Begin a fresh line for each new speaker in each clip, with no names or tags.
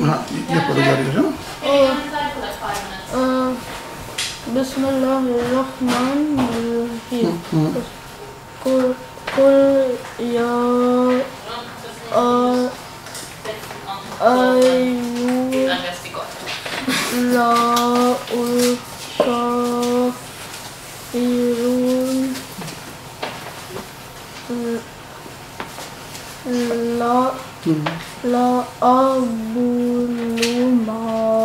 हाँ ये पढ़ो जारी रखो।
बिस्मिल्लाहिर्रहमानिर्रहीम। कुल या अय्युहाल काफिरून ला अबुदु मा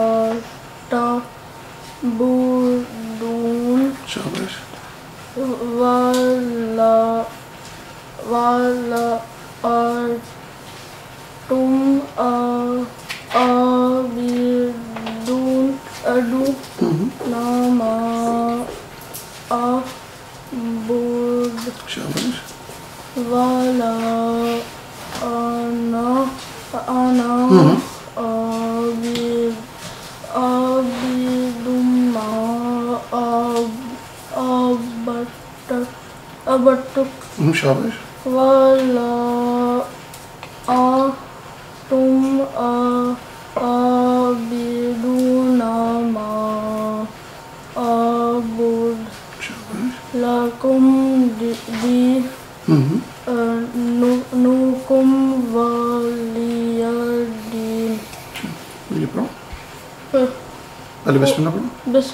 तअबुदून
शाबाश।
वला अंतुम आबिदून मा अअबुद
शाबाश।
वला ana abidum ma abattu
शाबाश।
wala antum abiduna ma abud lakum nukum waliyadin।
ये पढ़ो पहले बिस्मिल्लाह पढ़ो।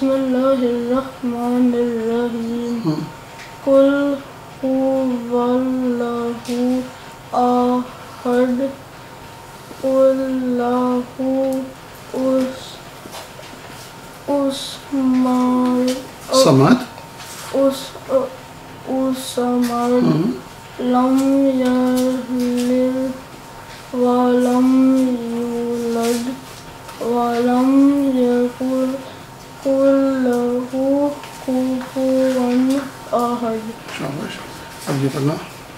बिस्मिल्लाहिर्रहमानिर्रहीम। कुल हुवल्लाहु अहद अल्लाहु
समद
लम यलिद वलम यूलद वलम यकुल लहु कुफुवन अहद।
शाबाश। अब ये पढ़ना।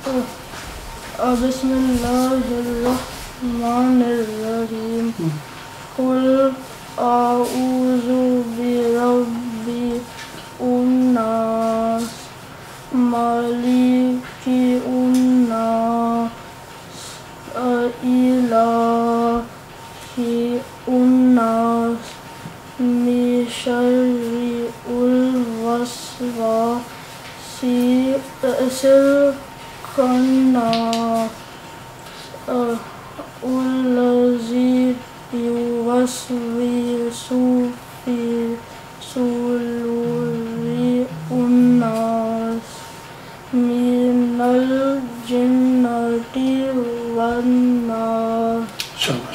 बिस्मिल्लाहिर्रहमानिर्रहीम। कुल आऊज़ु बिरब्बिन्नास मालिकिन्नास इलाहिन्नास मिन शर्रिल वस्वासिल खन्नास अल्लज़ी युवस्विसु फी सुदूरिन्नास मिनल जिन्नति वन्नास।
शाबाश।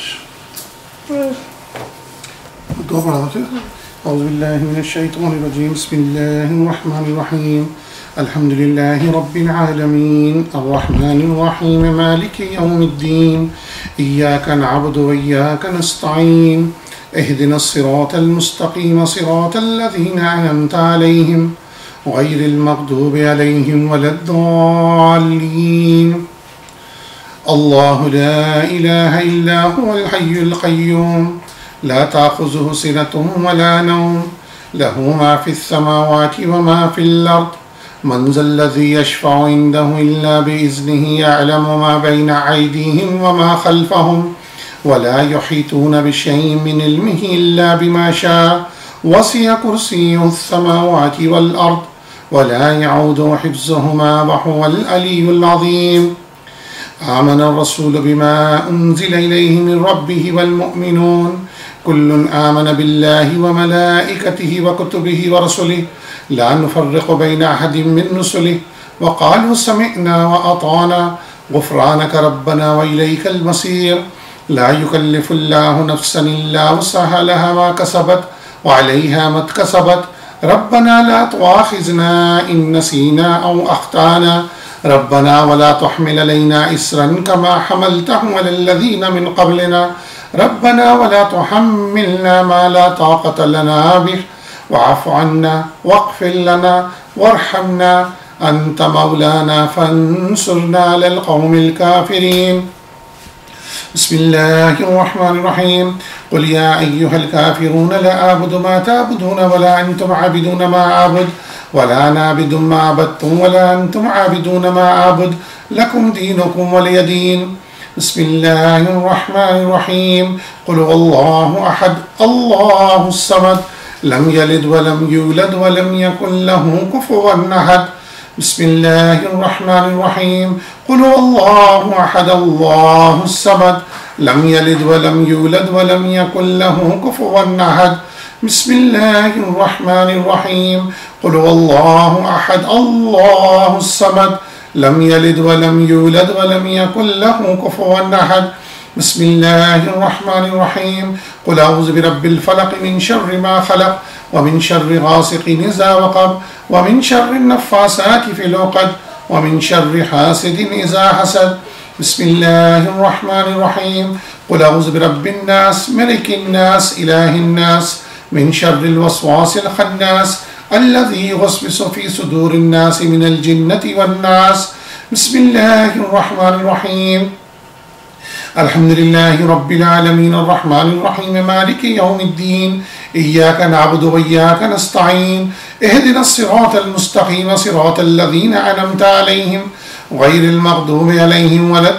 दो पढ़ा दो। औज़ु बिल्लाहि मिनश शैतानिर रजीम। बिस्मिल्लाहिर रहमानिर रहीम। अल्हम्दुलिल्लाहि रब्बिल आलमीन अर्रहमानिर रहीम मालिकि यौमिद्दीन इय्याका नअबुदु व इय्याका नस्तईन इहदिनस सिरातल मुस्तकीम सिरातल लज़ीना अनअमता अलैहिम गैरिल मग़दूबि अलैहिम वलद्दाल्लीन। अल्लाहु ला इलाहा इल्ला हुवल हय्युल क़य्यूम ला ताख़ुज़ुहु सिनतुन वला नौम लहु मा फ़िस समावाति व मा फ़िल अर्द मन ज़ल्लज़ी यशफ़अु इंदहु इल्ला बिइज़्निही यअलमु मा बैन अयदीहिम व मा ख़ल्फ़हुम वला युहीतून बिशैइन मिन इल्मिही इल्ला बिमा शाअ वसिअ कुर्सियुहुस समावाति वल अर्द वला यऊदुहु हिफ़्ज़ुहुमा व हुवल अलियुल अज़ीम। आमन अर्रसूल बिमा उन्ज़िला इलैहि मिन रब्बिहि वल मुअमिनून कुल्लुन आमन बिल्लाहि व मलाइकतिहि व कुतुबिहि व रसुलिहि ला नुफ़र्रिक़ु बैन अहदिम मिन रुसुलिहि व क़ालू समिअना व अताअना गुफ़्रानक रब्बना व इलैकल मसीर। ला युकल्लिफ़ुल्लाहु नफ़्सन इल्ला वुसअहा लहा मा कसबत व अलैहा मक्तसबत रब्बना ला तुआख़िज़ना इन नसीना औ अख़्ताना रब्बना वला तुहमिल अलैना इस्रन कमा हमलतहु अलल्लज़ीना मिन क़ब्लिना रब्बना वला तुहम्मिलना मा ला ताक़त लना बिहि वअफ़ु अन्ना वग़फ़िर लना वरहमना अंत मौलाना फंसुरना अलल क़ौमिल काफ़िरीन। बिस्मिल्लाहिर्रहमानिर्रहीम। क़ुल या अय्युहल काफ़िरून ला अअबुदु मा तअबुदून वला अंतुम आबिदून मा अअबुद वला अना आबिदुम मा अबदतुम वला अंतुम आबिदून मा अअबुद लकुम दीनुकुम वलिय दीन। بسم الله الرحمن الرحيم قل هو الله أحد الله الصمد لم يلد ولم يولد ولم يكن له كفوا أحد بسم الله الرحمن الرحيم قل هو الله أحد الله الصمد لم يلد ولم يولد ولم يكن له كفوا أحد بسم الله الرحمن الرحيم قل هو الله أحد الله الصمد لم يلد ولم يولد ولم يكن له كفوا أحد بسم الله الرحمن الرحيم قل أعوذ برب الفلق من شر ما خلق ومن شر غاسق إذا وقب ومن شر النفاثات في العقد ومن شر حاسد إذا حسد بسم الله الرحمن الرحيم قل أعوذ برب الناس ملك الناس إله الناس من شر الوسواس الخناس الذي يوسوس في صدور الناس من الجنة والناس بسم الله الرحمن الرحيم الحمد لله رب العالمين الرحمن الرحيم مالك يوم الدين إياك نعبد وإياك نستعين اهدنا الصراط المستقيم صراط الذين أنعمت عليهم غير المغضوب عليهم ولا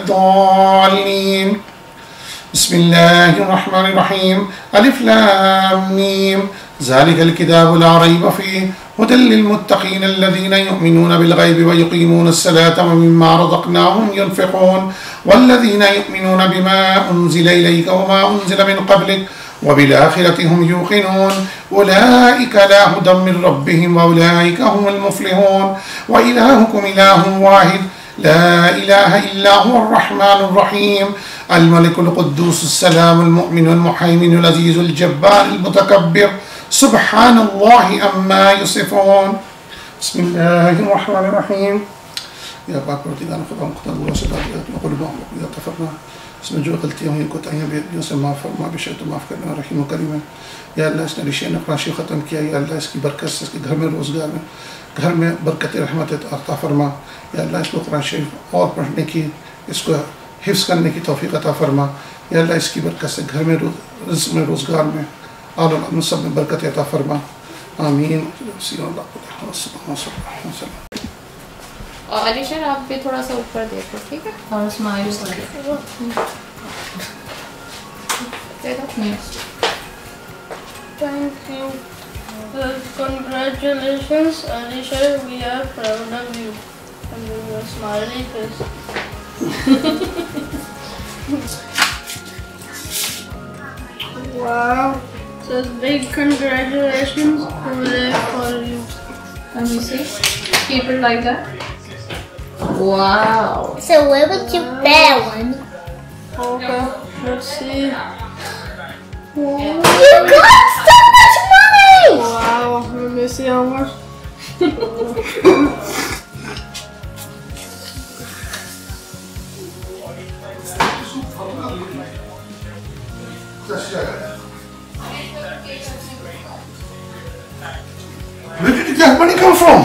الضالين بسم الله الرحمن الرحيم ألف لام ميم ذلك الكتاب لا ريب فيه هدى للمتقين الذين يؤمنون بالغيب ويقيمون الصلاة ومما رزقناهم ينفقون والذين يؤمنون بما أنزل إليك وما أنزل من قبلك وبالآخرة هم يوقنون أولئك على هدى من ربهم وأولئك هم المفلحون وإلهكم إله واحد لا إله إلا هو الرحمن الرحيم الملك القدوس السلام المؤمن المحيمن العزيز الجبار المتكبر سبحان الله أما يصفون بسم الله الرحمن الرحيم يا पाक परवरदिगार खुदा खुदा बुरा से बात करते हैं कुर्बान खुदा तफरमा इसमें जो गलतियां हुई कोताहियां बेदियों से माफ़ फरमा बेशक तो माफ़ करने वाला रहीम करीम है या अल्लाह इसने रिशे नक़राशी ख़त्म किया या अल्लाह इसकी बरकत से इसके घर में रोज़गार में घर में बरकत रहमत अता फरमा या अल्लाह इसको कुरान शरीफ और पढ़ने की इसको हिफ्ज़ करने की तौफ़ीक़ अता फरमा या अल्लाह इसकी बरकत से घर में रिज़्क़ में रोज़गार में और सब में बरकत अता फरमा आमीन।
और अलीशर आप भी थोड़ा सा ऊपर देखो ठीक है और smile
Thank you. Congratulations, Alisha. We are proud of you. And your smiley face. Wow. So big congratulations for you.
Let me see. Keep it like that. Wow.
So where would you bear one?
Okay. Let's see.
Wow. You got so much money!
Wow. Let me see how much.
Where did that money come from?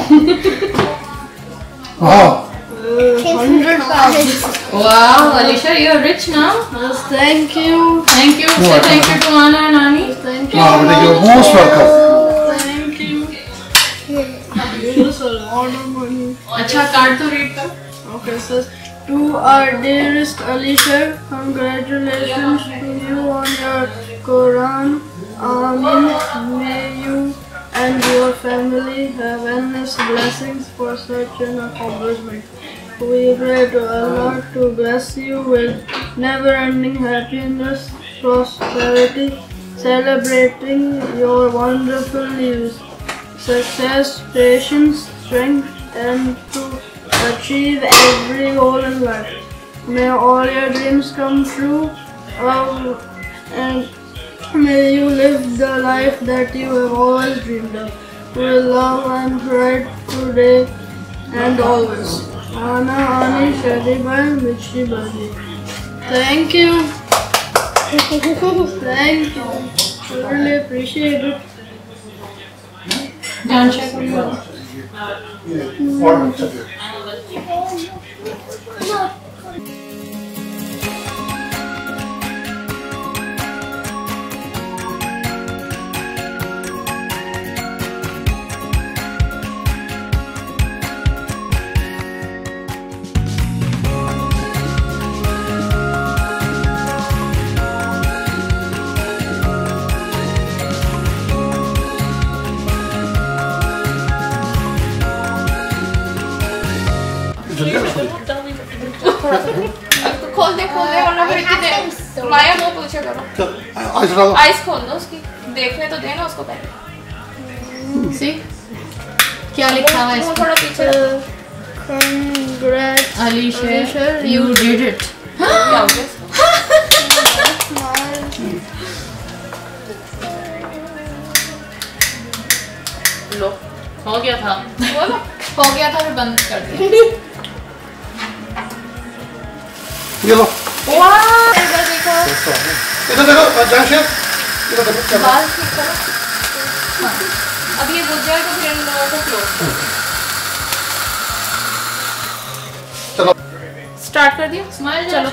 Wow.
100,000.
Wow, Alisha, you're rich now.
Yes, thank you.
Thank you. Say thank you to Anna and Ani.
Thank you.
You're most welcome.
Thank you. This is a lot of money.
अच्छा card तो read कर.
Okay, so to our dearest Alisha, congratulations to you on your Quran. Amin. May you and your family have endless blessings for such an accomplishment. We pray to Allah to bless you with never-ending happiness, prosperity, celebrating your wonderful news, success, patience, strength, and to achieve every goal in life. May all your dreams come true, and may you live the life that you have always dreamed of, with love and pride today and always. Ana Ani Shadibai Michi Badi. Thank you. Thank you. I really appreciate it.
John, check on करो।
चल ice डालो।
Ice खोल दो उसकी, देखने तो देना उसको पहले। सी क्या लिखा हुआ है इसमें? थोड़ा पीछे
Congrats,
Alisher,
Alisher,
you did it. क्या हो गया? लो, हो गया था। बोलो, हो गया था फिर बंद कर दिया।
ये लो।
वाह, इधर देखो।
इधर देखो जाशिर, इधर देखो।
बाल ठीक करो। हाँ, अब ये बुझ जाए तो फिर इन लोगों को क्लोज करो।
चलो
स्टार्ट कर दिया। स्माइल चलो।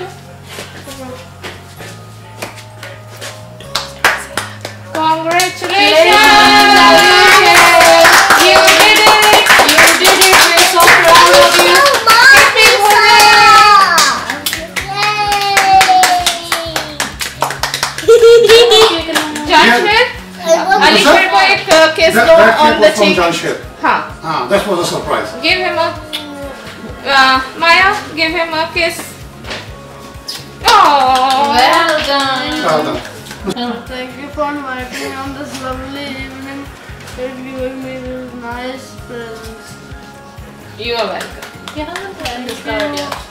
Congratulations! You did it! You did it! We're so proud of you. Janshir, Alisher को एक kiss दो on the cheek. हाँ.
That was a surprise.
Give him a Maya, give him a kiss. Oh, well done.
Well done.
Thank you for inviting me on this lovely evening and giving me these nice presents.
You are welcome.